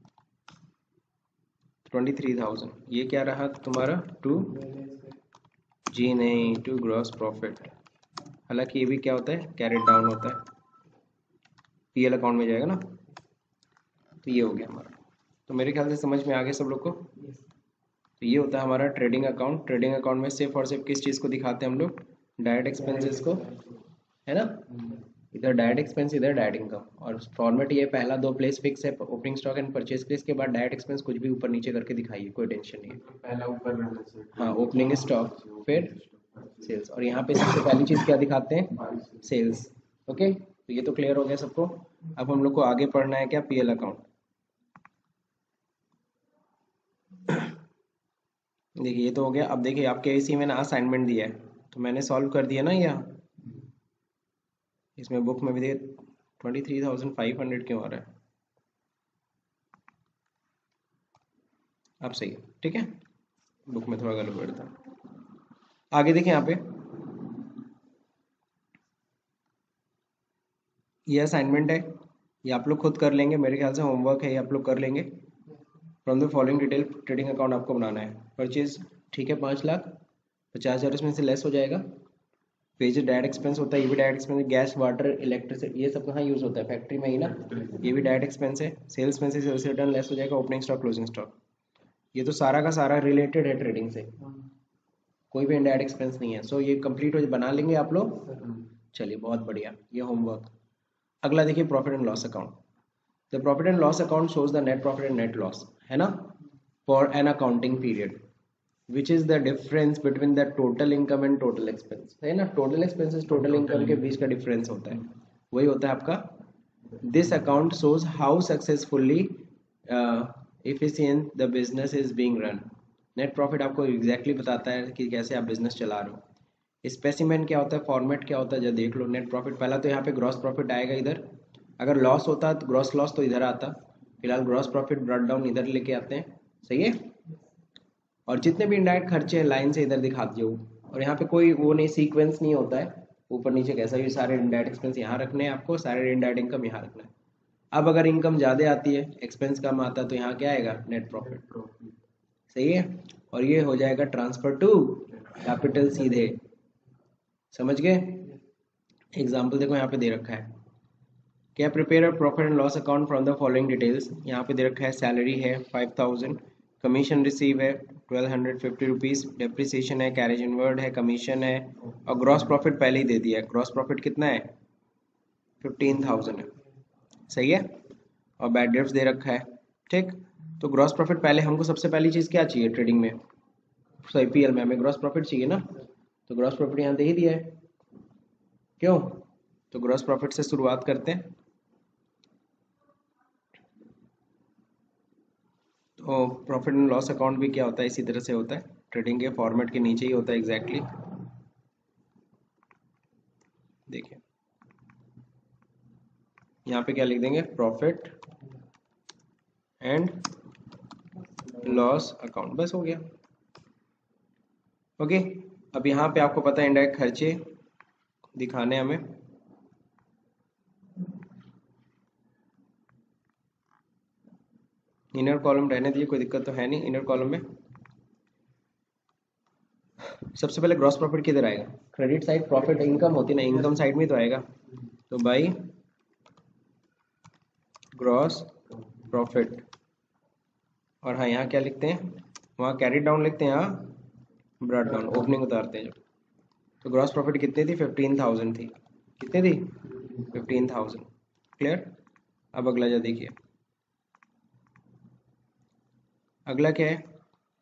23,000। ये क्या रहा तुम्हारा टू, जी नहीं, टू ग्रॉस प्रॉफिट, हालांकि ये भी क्या होता है कैरेट डाउन होता है, पीएल अकाउंट में जाएगा ना, तो ये हो गया हमारा। तो मेरे ख्याल से समझ में आ गया सब लोग को। तो ये होता है हमारा ट्रेडिंग अकाउंट। ट्रेडिंग अकाउंट में सिर्फ और सिर्फ किस चीज़ को दिखाते हैं हम लोग, डायरेक्ट एक्सपेंसेस को, है ना, इधर डायरेक्ट एक्सपेंस इधर डायरेक्ट इनकम, और फॉर्मेट ये पहला 2 प्लेस फिक्स है, ओपनिंग स्टॉक एंड परचेज के, इसके बाद डायरेक्ट एक्सपेंस कुछ भी ऊपर नीचे करके दिखाइए, कोई टेंशन नहीं है। पहला ऊपर रहना चाहिए, हाँ, ओपनिंग स्टॉक फिर सेल्स, और यहाँ पे सबसे पहली चीज़ क्या दिखाते हैं, सेल्स। ओके, तो ये तो क्लियर हो गया सबको। अब हम लोग को आगे पढ़ना है क्या, पीएल अकाउंट। देखिए ये तो हो गया। अब देखिए आपके इसी में ना असाइनमेंट दिया है, तो मैंने सॉल्व कर दिया ना यहाँ, इसमें बुक में भी देखिए 23,500 क्यों आ रहा है, अब सही है, ठीक है, बुक में थोड़ा गड़बड़ था। आगे देखिए यहाँ पे ये असाइनमेंट है, ये आप लोग खुद कर लेंगे, मेरे ख्याल से होमवर्क है, ये आप लोग कर लेंगे। From the following detail trading account आपको बनाना है। परचेज ठीक है 5,50,000 इसमें से लेस हो जाएगा। वेजेस डायरेक्ट एक्सपेंस होता है, ये भी डायरेक्ट एक्सपेंस है। गैस वाटर इलेक्ट्रिसिटी ये सब कहाँ यूज़ होता है, फैक्ट्री में ही ना, ये भी डायरेक्ट एक्सपेंस है। सेल्स में से सेल्स रिटर्न लेस हो जाएगा, ओपनिंग स्टॉक क्लोजिंग स्टॉक, ये तो सारा का सारा रिलेटेड है ट्रेडिंग से, कोई भी इनडायरेक्ट एक्सपेंस नहीं है। सो ये कंप्लीट हो बना लेंगे आप लोग, चलिए बहुत बढ़िया, ये होमवर्क। अगला देखिए profit and loss account. The profit and loss account shows the net profit and net loss, है ना, for an accounting period which is the difference between the total income and total expense, है ना, total expenses total income के बीच का difference होता है, वही होता है आपका। This account shows how successfully efficient the business is being run. Net profit आपको एग्जैक्टली बताता है कि कैसे आप बिजनेस चला रहे हो। स्पेसिमेन क्या होता है, फॉर्मेट क्या होता है, जब देख लो। नेट प्रॉफिट पहला तो यहाँ पे ग्रॉस प्रॉफिट आएगा इधर, अगर लॉस होता तो ग्रॉस लॉस तो इधर आता, फिलहाल ग्रॉस प्रॉफिट ब्रॉट डाउन इधर लेके आते हैं, सही है। और जितने भी इनडायरेक्ट खर्चे हैं लाइन से इधर दिखा दिए, और यहाँ पे कोई वो नहीं, सीक्वेंस नहीं होता है ऊपर नीचे कैसा भी, सारे इनडायरेक्ट एक्सपेंस यहाँ रखने हैं आपको, सारे इनडायरेक्ट इनकम यहाँ रखना है। अब अगर इनकम ज़्यादा आती है, एक्सपेंस कम आता है, तो यहाँ क्या आएगा, नेट प्रॉफिट, सही है। और ये हो जाएगा ट्रांसफर टू कैपिटल सीधे, समझ गए। एग्जाम्पल देखो यहाँ पे दे रखा है क्या, prepare a profit and loss account from the following details. यहाँ पे दे रखा है सैलरी है 5,000, कमीशन रिसीव है 1,250 रुपीज़, डेप्रिसिएशन है, कैरेज इनवर्ड है, कमीशन है, और ग्रॉस प्रॉफिट पहले ही दे दिया है। ग्रॉस प्रॉफिट कितना है 15,000 है, सही है, और बैड डेट्स दे रखा है, ठीक। तो ग्रॉस प्रॉफिट पहले हमको सबसे पहली चीज़ क्या चाहिए ट्रेडिंग में, सॉरी पीएल में हमें ग्रॉस प्रॉफिट चाहिए ना, तो ग्रॉस प्रॉफिट यहाँ दे ही दिया है, क्यों, तो ग्रॉस प्रॉफिट से शुरुआत करते हैं। तो प्रॉफिट एंड लॉस अकाउंट भी क्या होता है, इसी तरह से होता है, ट्रेडिंग के फॉर्मेट के नीचे ही होता है एग्जैक्टली। देखिए यहाँ पे क्या लिख देंगे, प्रॉफिट एंड लॉस अकाउंट, बस हो गया। ओके, अब यहाँ पे आपको पता है इनडायरेक्ट खर्चे दिखाने हमें। इनर कॉलम रहने दीजिए, कोई दिक्कत तो है नहीं इनर कॉलम में। सबसे पहले ग्रॉस प्रॉफिट किधर आएगा, क्रेडिट साइड प्रॉफिट इनकम होती है ना, इनकम साइड में तो आएगा। तो बाई ग्रॉस प्रॉफिट, और हाँ यहाँ क्या लिखते हैं, वहाँ कैरी डाउन लिखते हैं, यहाँ ब्रॉड डाउन, ओपनिंग उतारते हैं जब। तो ग्रॉस प्रॉफिट कितनी थी, 15,000 थी। कितनी थी, 15,000। क्लियर। अब अगला जा देखिए, अगला क्या है,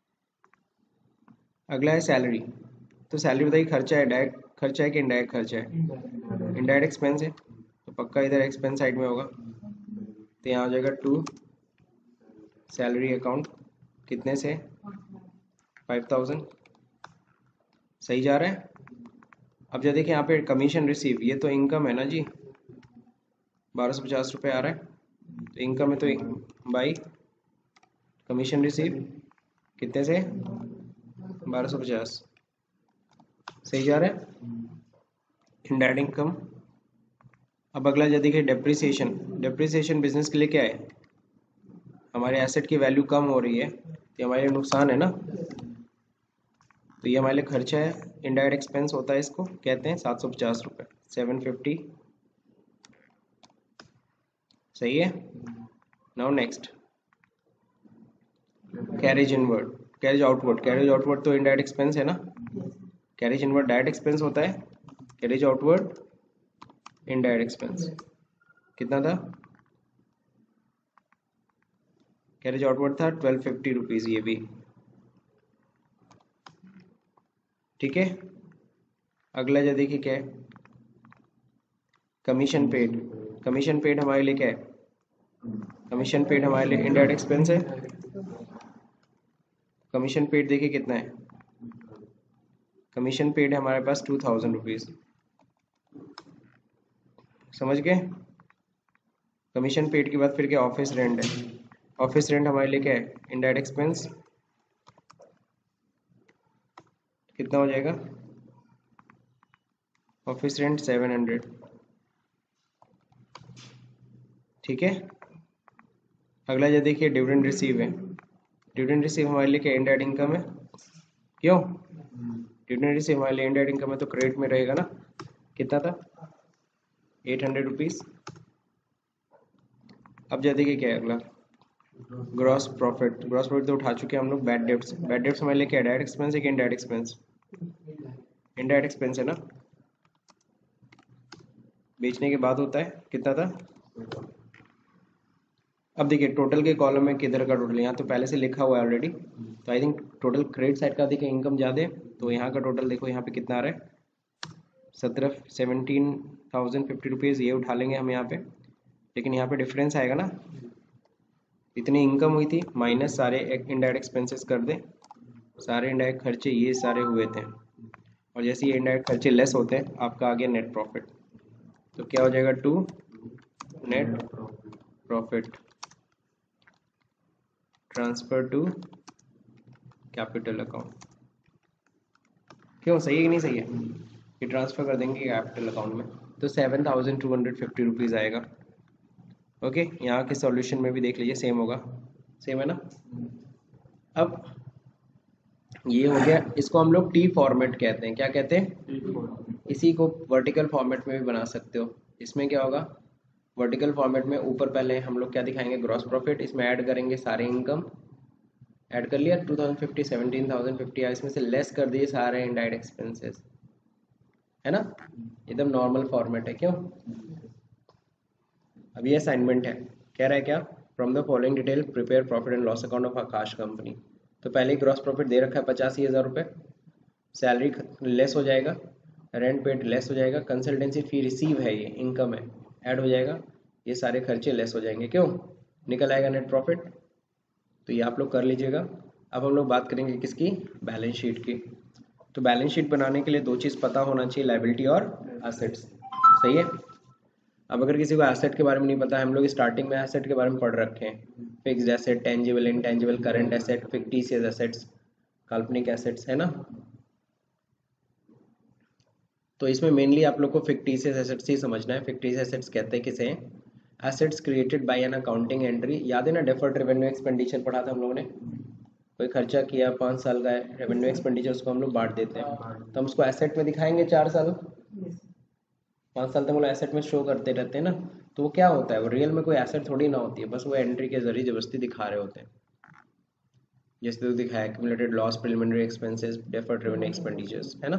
अगला है सैलरी। तो सैलरी बताइए खर्चा है, डायरेक्ट खर्चा है कि इनडायरेक्ट खर्चा है, इनडायरेक्ट एक्सपेंस है, तो पक्का इधर एक्सपेंस साइड में होगा। तो यहाँ हो जाएगा टू सैलरी अकाउंट, कितने से, 5,000। सही जा रहा है। अब जब देखिए यहाँ पे कमीशन रिसीव, ये तो इनकम है ना जी, 1250 रुपये आ रहा है, तो इनकम है तो बाई कमीशन रिसीव कितने से, 1250। सही जा रहा है, इनडायरेक्ट इनकम। अब अगला जब देखिए डेप्रिसिएशन, डेप्रिसिएशन बिजनेस के लिए क्या है, हमारे एसेट की वैल्यू कम हो रही है तो हमारे लिए नुकसान है ना, तो ये हमारे लिए खर्चा है, इनडायरेक्ट एक्सपेंस होता है, इसको कहते हैं 750 रुपये, 750। सही है। Now next, carriage inward, carriage outward, carriage outward तो इनडायरेक्ट एक्सपेंस है ना, कैरेज इनवर्ड डायरेक्ट एक्सपेंस होता है, कैरेज आउटवर्ड इनडायरेक्ट एक्सपेंस। कितना था, कैरेज आउटवर्ड था 1250 रुपीज़, ये भी ठीक है। अगला जो देखिए क्या है, कमीशन पेड, कमीशन पेड हमारे लिए क्या है, कमीशन पेड हमारे लिए इनडायरेक्ट एक्सपेंस है। कमीशन पेड देखिए कितना है, कमीशन पेड है हमारे पास 2000 रुपीज़, समझ गए। कमीशन पेड के बाद फिर क्या, ऑफिस रेंट है, ऑफिस रेंट हमारे लिए क्या है, इनडायरेक्ट एक्सपेंस। कितना हो जाएगा, ऑफिस रेंट 700, ठीक है। अगला जो देखिए डिविडेंड रिसीव है, डिविडेंड रिसीव हमारे लिए क्या, इनडायरेक्ट इनकम है, क्यों, डिविडेंड रिसीव हमारे लिए इनडायरेक्ट इनकम है तो क्रेडिट में रहेगा ना। कितना था, 800 रुपीज़। अब जो देखिए क्या है अगला, ग्रॉस प्रॉफिट, ग्रॉस प्रॉफिट तो उठा चुके हैं हम लोग। बैड डेब्ट्स, बैड डेब्ट्स हमारे लिए क्या है, डायरेक्ट एक्सपेंस है कि इनडायरेक्ट एक्सपेंस, इनडायरेक्ट एक्सपेंस है ना, बेचने के बाद होता है। कितना था, अब देखिए टोटल के कॉलम में किधर का टोटल, यहाँ तो पहले से लिखा हुआ है ऑलरेडी, तो I think total credit side का देखिए इनकम ज़्यादा है, तो यहाँ का टोटल देखो यहाँ पे कितना आ रहा है, 1750 रुपीज़, ये उठा लेंगे हम यहाँ पे। लेकिन यहाँ पे डिफरेंस आएगा ना, इतनी इनकम हुई थी माइनस सारे इनडायरेक्ट एक्सपेंसेस कर दें, सारे इनडायरेक्ट खर्चे ये सारे हुए थे, और जैसे ये इनडायरेक्ट खर्चे लेस होते हैं आपका आ गया नेट प्रॉफिट। तो क्या हो जाएगा, to net profit transfer to capital account. क्यों, सही है कि नहीं सही है, ये ट्रांसफर कर देंगे कैपिटल अकाउंट में, तो 7250 रुपीज़ आएगा। ओके, यहाँ के सॉल्यूशन में भी देख लीजिए सेम होगा, सेम है ना। अब ये हो गया, इसको हम लोग टी फॉर्मेट कहते हैं, क्या कहते हैं, इसी को वर्टिकल फॉर्मेट में भी बना सकते हो। इसमें क्या होगा, वर्टिकल फॉर्मेट में ऊपर पहले हम लोग क्या दिखाएंगे, ग्रॉस प्रॉफिट, इसमें ऐड करेंगे सारे इनकम, ऐड कर लिया 2050, 17,050, इसमें से लेस कर दिए सारे इनडायरेक्ट एक्सपेंसेस, है ना, एकदम नॉर्मल फॉर्मेट है। क्यों, अब ये असाइनमेंट है, कह रहा है क्या, from the following detail prepare profit and loss account of Akash company. तो पहले ही ग्रॉस प्रॉफिट दे रखा है 85,000 रुपये, सैलरी लेस हो जाएगा, रेंट पेड लेस हो जाएगा, कंसल्टेंसी फी रिसीव है, ये इनकम है, ऐड हो जाएगा, ये सारे खर्चे लेस हो जाएंगे। क्यों, निकल आएगा नेट प्रॉफिट। तो ये आप लोग कर लीजिएगा। अब हम लोग बात करेंगे किसकी, बैलेंस शीट की। तो बैलेंस शीट बनाने के लिए दो चीज़ पता होना चाहिए, लायबिलिटी और एसेट्स, सही है। अब अगर किसी को एसेट के बारे में नहीं पता है, हम लोग स्टार्टिंग में एसेट के बारे में पढ़ रखे हैं, fixed asset, tangible, intangible, current asset, fictitious assets, काल्पनिक एसेट्स, है ना। तो इसमें मेनली आप लोग को फिक्टिशियस एसेट्स ही समझना है। फिक्टिशियस एसेट्स कहते हैं किसे, assets created by an accounting entry. याद है ना, डेफर्ड रेवेन्यू एक्सपेंडिचर पढ़ा था हम लोगों ने। कोई खर्चा किया 5 साल का है रेवेन्यू एक्सपेंडिचर, उसको हम लोग बांट देते हैं, तो हम उसको एसेट में दिखाएंगे 4 साल, 5 साल तक हम लोग एसेट में शो करते रहते हैं ना। तो वो क्या होता है, वो रियल में कोई एसेट थोड़ी ना होती है, बस वो एंट्री के जरिए जबरदस्ती दिखा रहे होते हैं। जैसे तो दिखाया accumulated loss, preliminary expenses, deferred revenue expenditures, है ना।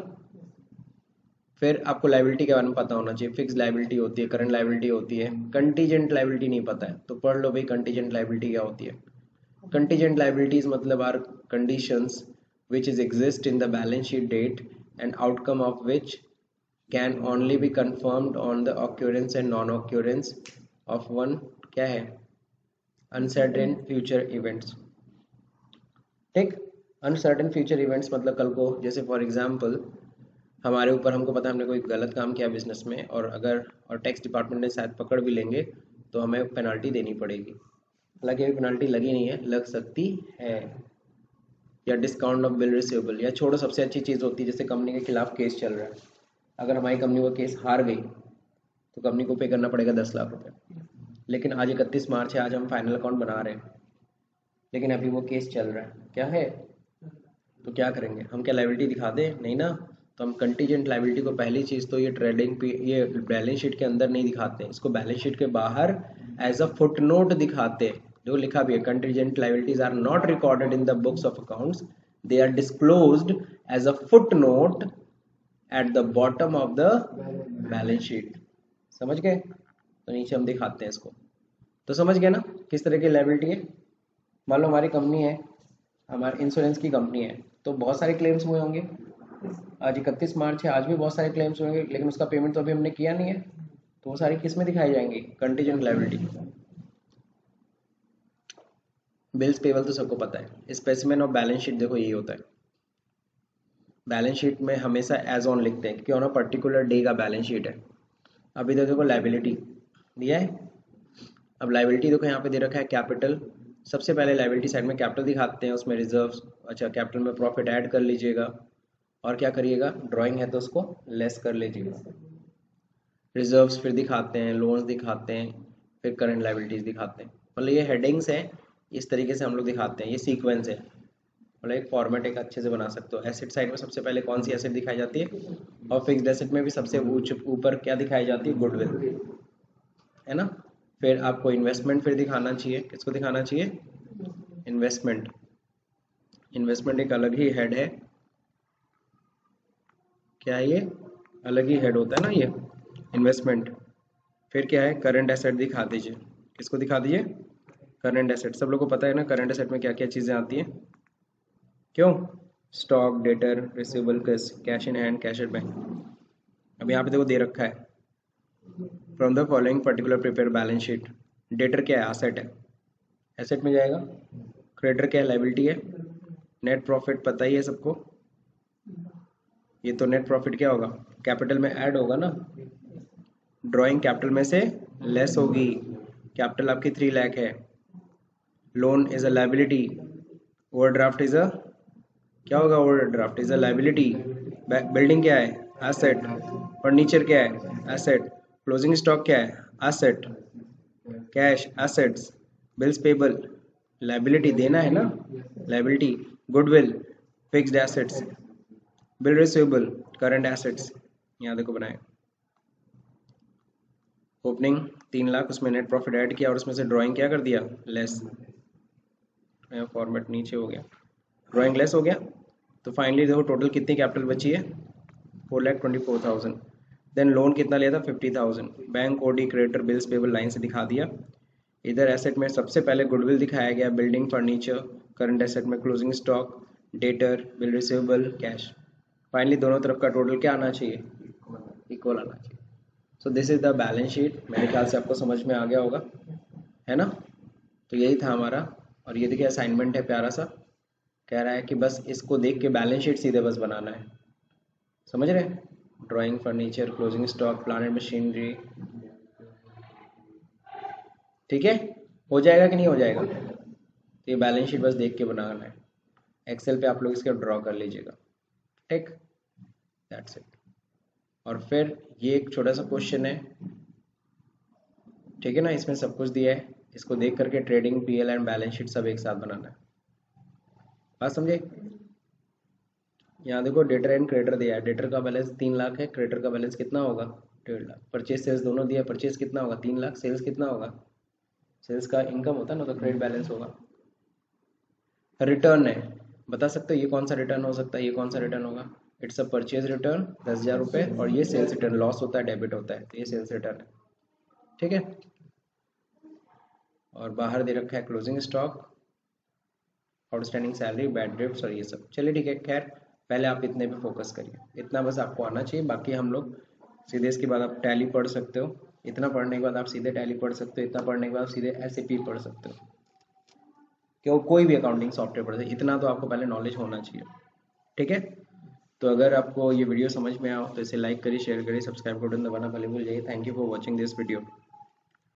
फिर आपको लायबिलिटी के बारे में पता होना चाहिए। फिक्स लायबिलिटी होती है, करंट लायबिलिटी होती है, कंटीजेंट लायबिलिटी नहीं पता है तो पढ़ लो भाई कंटीजेंट लायबिलिटी क्या होती है। कंटीजेंट लायबिलिटीज मतलब are conditions which is exist in the balance sheet date and outcome of which can only be confirmed on the occurrence and non-occurrence of one क्या है, uncertain future events। ठीक, uncertain future events मतलब कल को, जैसे for example हमारे ऊपर, हमको पता है हमने कोई गलत काम किया बिजनेस में, और टैक्स डिपार्टमेंट ने शायद पकड़ भी लेंगे तो हमें पेनल्टी देनी पड़ेगी। हालांकि अभी पेनल्टी लगी नहीं है, लग सकती है। या डिस्काउंट ऑफ बिल रिसीवेबल, या छोड़ो, सबसे अच्छी चीज़ होती है जैसे कंपनी के खिलाफ केस चल रहा है, अगर हमारी कंपनी वो केस हार गई तो कंपनी को पे करना पड़ेगा 10 लाख रुपए। लेकिन आज 31 मार्च है, आज हम फाइनल अकाउंट बना रहे हैं, लेकिन अभी वो केस चल रहा है, क्या है, तो क्या करेंगे हम, क्या लायबिलिटी दिखा दें, नहीं ना। तो हम कंटीजेंट लायबिलिटी को पहली चीज़ तो ये ट्रेडिंग पे, ये बैलेंस शीट के अंदर नहीं दिखाते हैं, इसको बैलेंस शीट के बाहर एज अ फुटनोट दिखाते हैं। जो लिखा भी है, contingent liabilities are not recorded in the books of accounts, they are disclosed as a footnote at the bottom of the balance sheet. समझ गए, तो नीचे हम दिखाते हैं इसको। तो समझ गए ना किस तरह की लायबिलिटी है। मान लो हमारी कंपनी है, हमारी इंश्योरेंस की कंपनी है, तो बहुत सारे क्लेम्स हुए होंगे। आज 31 मार्च है, आज भी बहुत सारे क्लेम्स होंगे, लेकिन उसका पेमेंट तो अभी हमने किया नहीं है, तो वो सारी किस में दिखाई जाएंगी, कंटीजेंट लायबिलिटी। बिल्स पेबल तो सबको पता है। स्पेसिमेन ऑफ बैलेंस शीट देखो यही होता है, बैलेंस शीट में हमेशा एज ऑन लिखते हैं क्योंकि ऑन अ पर्टिकुलर डे का बैलेंस शीट है। अभी तो देखो लायबिलिटी दिया है, अब लायबिलिटी देखो यहाँ पे दे रखा है कैपिटल। सबसे पहले लायबिलिटी साइड में कैपिटल दिखाते हैं, उसमें रिजर्व्स, अच्छा कैपिटल में प्रॉफिट ऐड कर लीजिएगा, और क्या करिएगा, ड्राइंग है तो उसको लेस कर लीजिएगा। रिजर्व्स फिर दिखाते हैं, लोन्स दिखाते हैं, फिर करंट लायबिलिटीज दिखाते हैं। मतलब ये हेडिंग्स है, इस तरीके से हम लोग दिखाते हैं, ये सीक्वेंस है। मतलब एक फॉर्मेट एक अच्छे से बना सकते हो। एसेट साइड में सबसे पहले कौन सी एसेट दिखाई जाती है, और फिक्स्ड एसेट में भी सबसे ऊपर क्या दिखाई जाती है, गुडविल, है ना। फिर आपको इन्वेस्टमेंट फिर दिखाना चाहिए, किसको दिखाना चाहिए, इन्वेस्टमेंट। इन्वेस्टमेंट एक अलग ही हेड है, क्या है ये, अलग ही हेड होता है ना ये इन्वेस्टमेंट। फिर क्या है, करंट एसेट दिखा दीजिए, किसको दिखा दीजिए, करंट एसेट। सब लोग को पता है ना करंट एसेट में क्या क्या चीज़ें आती हैं, क्यों, stock, debtor, receivable, cash in hand, cash at bank. अब यहाँ पे देखो दे रखा है, from the following particular prepare balance sheet. Debtor क्या है, एसेट है, एसेट में जाएगा। क्रेडिटर क्या है, लायबिलिटी है। नेट प्रॉफिट पता ही है सबको, ये तो नेट प्रॉफिट क्या होगा, कैपिटल में ऐड होगा ना। ड्राइंग कैपिटल में से लेस होगी, कैपिटल आपकी 3 लाख है। Loan is a liability, overdraft is a, क्या होगा, overdraft is a liability. Building क्या है, एसेट। फर्नीचर क्या है, एसेट। क्लोजिंग स्टॉक क्या है, asset. Cash, assets. Bills payable, liability, देना है ना, liability. Goodwill, fixed assets. Bill receivable, current assets. यहाँ देखो बनाए, ओपनिंग 3 लाख, उसमें नेट प्रॉफिट ऐड किया और उसमें से ड्राइंग क्या कर दिया, लेस। फॉर्मेट नीचे हो गया, ड्राइंग लेस हो गया। तो फाइनली देखो टोटल कितनी कैपिटल बची है, 4,24,000। देन लोन कितना लिया था, 50,000। Bank OD creditor bills payable line से दिखा दिया। इधर एसेट में सबसे पहले गुडविल दिखाया गया, बिल्डिंग, फर्नीचर। करंट एसेट में closing stock, debtor, bill receivable, cash. Finally दोनों तरफ का टोटल क्या आना चाहिए, इक्वल आना चाहिए। So this is the balance sheet. मेरे ख्याल से आपको समझ में आ गया होगा, है ना। तो यही था हमारा और ये देखिए असाइनमेंट है प्यारा सा, कह रहा है कि बस इसको देख के बैलेंस शीट सीधे बस बनाना है, समझ रहे हैं? Drawing furniture, closing stock, plant and machinery, ठीक है, हो जाएगा कि नहीं हो जाएगा? तो ये बैलेंस शीट बस देख के बनाना है, एक्सेल पे आप लोग इसका ड्रॉ कर लीजिएगा, ठीक, दैट्स इट। और फिर ये एक छोटा सा क्वेश्चन है, ठीक है ना, इसमें सब कुछ दिया है, इसको देख करके trading, PL and balance sheet सब एक साथ बनाना है, बात समझे? यहाँ देखो डेटर एंड क्रेडिटर दिया है, डेटर का बैलेंस 3 लाख है, क्रेडिटर का बैलेंस कितना होगा? 1.5 लाख। परचेज सेल्स दोनों दिया, परचेज कितना होगा? 3 लाख। सेल्स कितना होगा? सेल्स का इनकम होता है ना, तो क्रेडिट बैलेंस होगा। रिटर्न है, बता सकते हो ये कौन सा रिटर्न हो सकता है, ये कौन सा रिटर्न होगा? इट्स अ परचेज रिटर्न 10,000 रुपये, और ये सेल्स रिटर्न, लॉस होता है डेबिट होता है, तो ये सेल्स रिटर्न है, ठीक है। और बाहर दे रखा है closing stock, outstanding salary, bad debts और ये सब। चलिए ठीक है, खैर पहले आप इतने पे फोकस करिए, इतना बस आपको आना चाहिए, बाकी हम लोग सीधे इसके बाद आप टैली पढ़ सकते हो, इतना पढ़ने के बाद आप सीधे टैली पढ़ सकते हो, इतना पढ़ने के बाद आप सीधे SAP पढ़ सकते हो, क्यों कोई भी अकाउंटिंग सॉफ्टवेयर पढ़ सकते हो, इतना तो आपको पहले नॉलेज होना चाहिए, ठीक है। तो अगर आपको ये वीडियो समझ में आया हो तो इसे लाइक करिए, शेयर करिए, सब्सक्राइब बटन दबाना भले भूल जाइए। Thank you for watching this video.